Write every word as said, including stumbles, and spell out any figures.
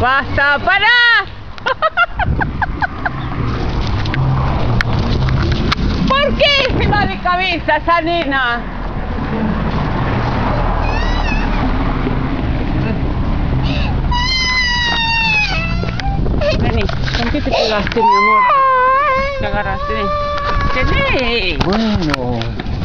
¡Basta! ¡Para! ¿Por qué se va de cabeza esa nena? Vení, ¿con qué te pegaste, mi amor? Te agarraste. Vení. Bueno.